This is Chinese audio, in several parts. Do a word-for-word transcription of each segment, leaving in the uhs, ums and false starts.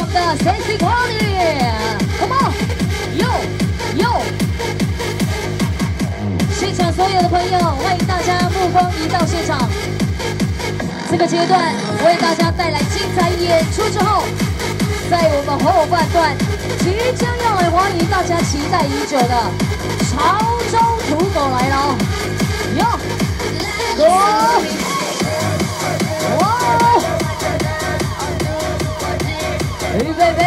们的 Sexy Party，Come on，Yo Yo， 现场所有的朋友，欢迎大家目光移到现场。这个阶段为大家带来精彩演出之后，在我们后半段即将要来欢迎大家期待已久的潮州土狗来了哦！哟，走！哇！预备备！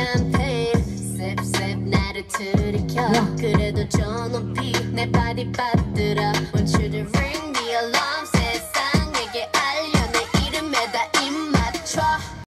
그래도 저 높이 내 발이 빠